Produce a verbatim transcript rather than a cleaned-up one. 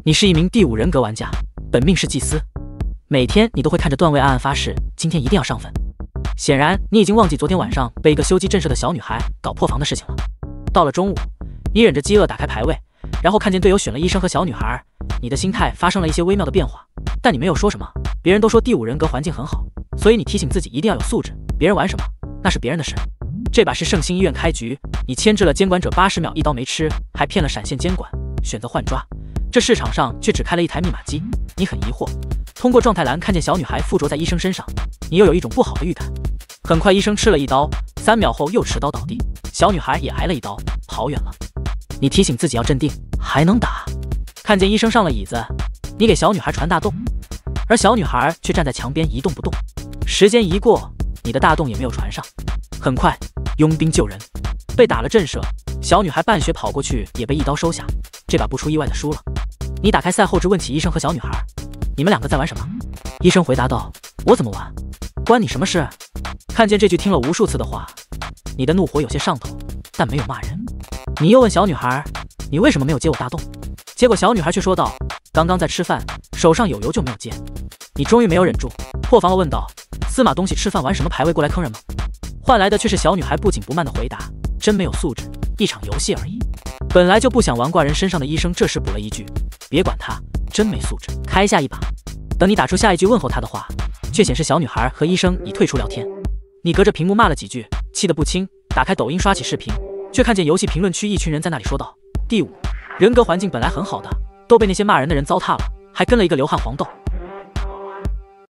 你是一名第五人格玩家，本命是祭司，每天你都会看着段位暗暗发誓，今天一定要上分。显然，你已经忘记昨天晚上被一个修机震慑的小女孩搞破防的事情了。到了中午，你忍着饥饿打开排位，然后看见队友选了医生和小女孩，你的心态发生了一些微妙的变化，但你没有说什么。别人都说第五人格环境很好，所以你提醒自己一定要有素质。别人玩什么，那是别人的事。这把是圣心医院开局，你牵制了监管者八十秒一刀没吃，还骗了闪现监管，选择换抓。这市场上却只开了一台密码机，你很疑惑。通过状态栏看见小女孩附着在医生身上，你又有一种不好的预感。很快医生吃了一刀，三秒后又持刀倒地，小女孩也挨了一刀，跑远了。你提醒自己要镇定，还能打。看见医生上了椅子，你给小女孩传大洞，而小女孩却站在墙边一动不动。时间一过，你的大洞也没有传上。很快佣兵救人，被打了震慑，小女孩半血跑过去也被一刀收下，这把不出意外的输了。你打开赛后值问起医生和小女孩，你们两个在玩什么？医生回答道，我怎么玩，关你什么事？看见这句听了无数次的话，你的怒火有些上头，但没有骂人。你又问小女孩，你为什么没有接我大洞？结果小女孩却说道，刚刚在吃饭，手上有油就没有接。你终于没有忍住，破防了问道，司马东西吃饭玩什么排位过来坑人吗？换来的却是小女孩不紧不慢的回答，真没有素质，一场游戏而已。本来就不想玩挂人身上的医生这时补了一句，别管他，真没素质，开下一把。等你打出下一句问候他的话，却显示小女孩和医生已退出聊天。你隔着屏幕骂了几句，气得不轻，打开抖音刷起视频，却看见游戏评论区一群人在那里说道，第五人格环境本来很好的，都被那些骂人的人糟蹋了，还跟了一个流汗黄豆。